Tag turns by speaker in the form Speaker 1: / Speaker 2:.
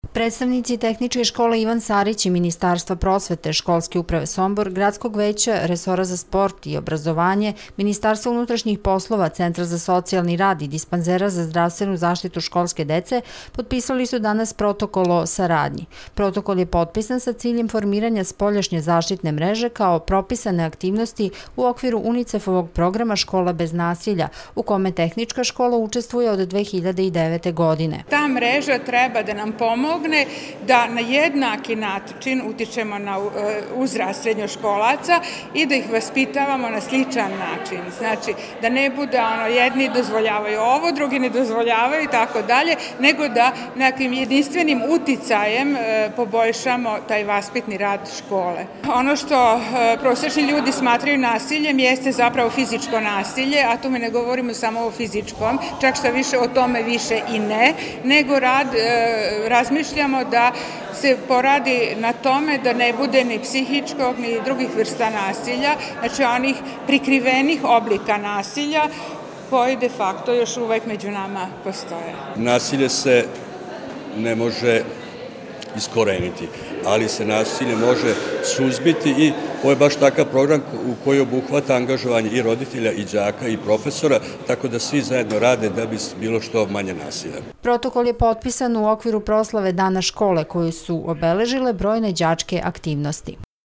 Speaker 1: Predstavnici Tehničke škole Ivan Sarić i Ministarstva prosvete, Školske uprave Sombor, Gradskog veća, Resora za sport i obrazovanje, Ministarstva unutrašnjih poslova, Centra za socijalni rad i Dispanzera za zdravstvenu zaštitu školske dece potpisali su danas protokol o saradnji. Protokol je potpisan sa ciljem formiranja spoljašnje zaštitne mreže kao propisane aktivnosti u okviru UNICEF-ovog programa Škola bez nasilja, u kome Tehnička škola učestvuje od 2009. godine.
Speaker 2: Ta mreža treba da nam pomogne da na jednaki način utičemo na uzrast srednjoškolaca i da ih vaspitavamo na sličan način. Znači, da ne bude jedni dozvoljavaju ovo, drugi ne dozvoljavaju i tako dalje, nego da nekim jedinstvenim uticajem poboljšamo taj vaspitni rad škole. Ono što prosječni ljudi smatraju nasiljem jeste zapravo fizičko nasilje, a tu mi ne govorimo samo o fizičkom, čak što više o tome više i ne, nego razmišljamo da se poradi na tome da ne bude ni psihičkog ni drugih vrsta nasilja, znači onih prikrivenih oblika nasilja koji de facto još uvek među nama postoje.
Speaker 3: Nasilje se ne može iskoreniti, ali se nasilje može suzbiti i ovo je baš takav program u koji obuhvata angažovanje i roditelja i đaka i profesora, tako da svi zajedno rade da bi bilo što manje nasilja.
Speaker 1: Protokol je potpisan u okviru proslave Dana škole koju su obeležile brojne đačke aktivnosti.